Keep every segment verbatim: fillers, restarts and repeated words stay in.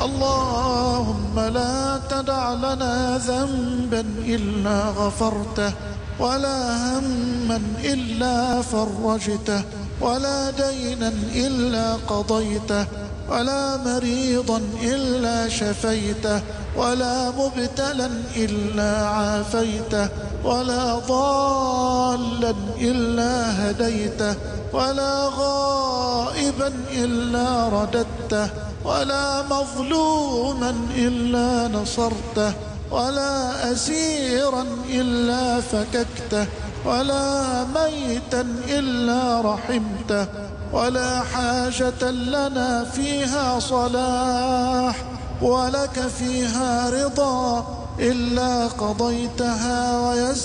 اللهم لا تدع لنا ذنبا إلا غفرته، ولا هما إلا فرجته، ولا دينا إلا قضيته، ولا مريضا إلا شفيته، ولا مبتلا إلا عافيته، ولا ضالا إلا هديته، ولا غائبا إلا رددته، ولا مظلوما إلا نصرته، ولا أسيرا إلا فككته، ولا ميتا إلا رحمته، ولا حاجة لنا فيها صلاح ولك فيها رضا إلا قضيتها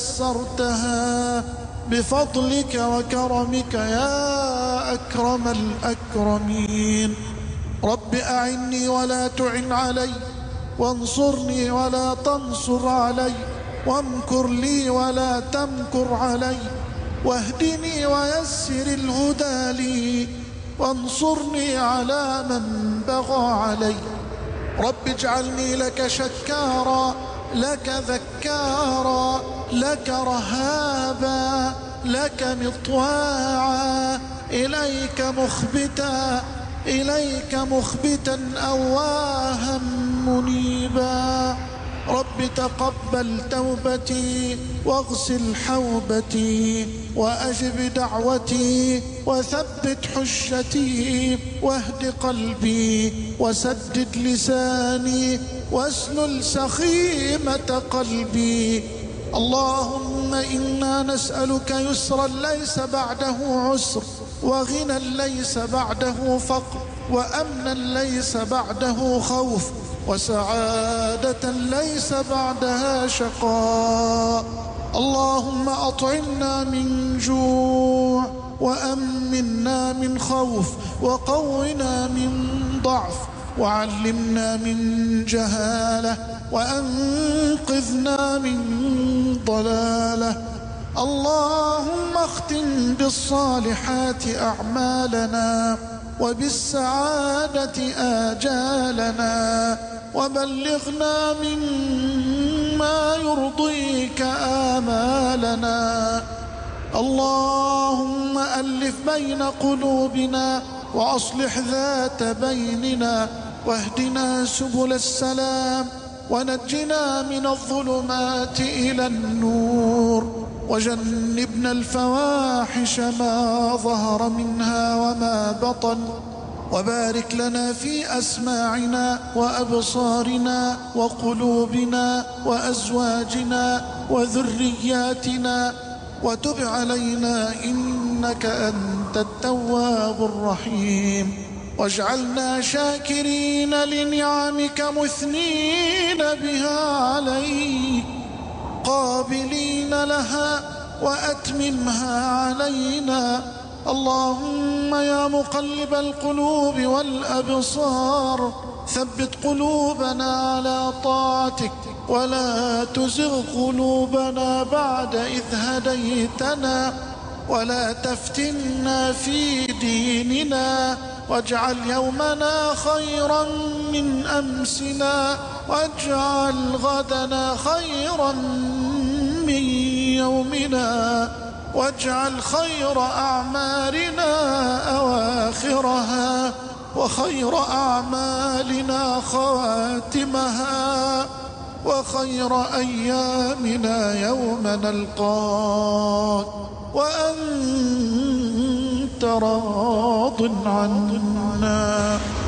ويسرتها بفضلك وكرمك يا أكرم الأكرمين. رب أعني ولا تعن علي، وانصرني ولا تنصر علي، وامكر لي ولا تمكر علي، واهدني ويسر الهدى لي، وانصرني على من بغى علي. رب اجعلني لك شكارا، لك ذكارا، لك رهابا، لك مطواعا، إليك مخبتا، إليك مخبتا أواها منيبا. رب تقبل توبتي، واغسل حوبتي، وأجب دعوتي، وثبت حجتي، واهد قلبي، وسدد لساني، واسلل سخيمة قلبي. اللهم إنا نسألك يسرا ليس بعده عسر، وغنى ليس بعده فقر، وأمنا ليس بعده خوف، وسعادة ليس بعدها شقاء. اللهم أطعمنا من جوع، وأمنا من خوف، وقونا من ضعف، وعلمنا من جهالة، وأنقذنا من ضلالة. اللهم اختم بالصالحات أعمالنا، وبالسعادة آجالنا، وبلغنا مما يرضيك آمالنا. اللهم ألف بين قلوبنا، وأصلح ذات بيننا، واهدنا سبل السلام، ونجنا من الظلمات إلى النور، وجنبنا الفواحش ما ظهر منها وما بطن. وبارك لنا في أسماعنا وأبصارنا وقلوبنا وأزواجنا وذرياتنا، وتب علينا إنك أنت التواب الرحيم. واجعلنا شاكرين لنعمك مثنين بها عليك، قابلين لها وأتممها علينا. اللهم يا مقلب القلوب والأبصار، ثبت قلوبنا على طاعتك، ولا تزغ قلوبنا بعد إذ هديتنا، ولا تفتنا في ديننا، واجعل يومنا خيرا من أمسنا، واجعل غدنا خيرا من يومنا، واجعل خير أعمالنا أواخرها، وخير أعمالنا خواتمها، وخير أيامنا يوم نلقاك وأنت راض عنا.